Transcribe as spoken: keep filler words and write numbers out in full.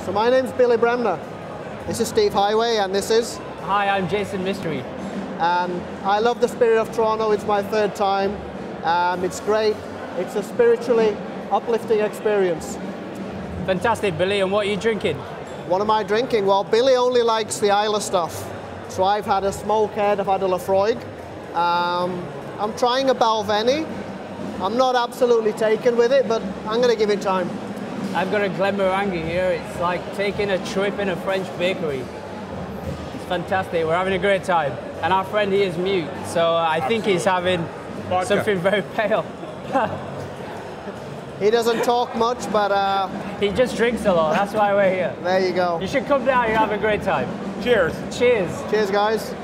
So my name's Billy Bremner. This is Steve Highway, and this is... Hi, I'm Jason Mystery. And I love the Spirit of Toronto. It's my third time. Um, it's great. It's a spiritually uplifting experience. Fantastic, Billy. And what are you drinking? What am I drinking? Well, Billy only likes the Isla stuff. So I've had a Smokehead, I've had a Lafroig. Um, I'm trying a Balvenie. I'm not absolutely taken with it, but I'm going to give it time. I've got a Glenmorangie here. It's like taking a trip in a French bakery. It's fantastic. We're having a great time. And our friend here is mute, so I Absolutely. think he's having Vodka. something very pale. He doesn't talk much, but... Uh, he just drinks a lot. That's why we're here. There you go. You should come down. You'll have a great time. Cheers. Cheers. Cheers, guys.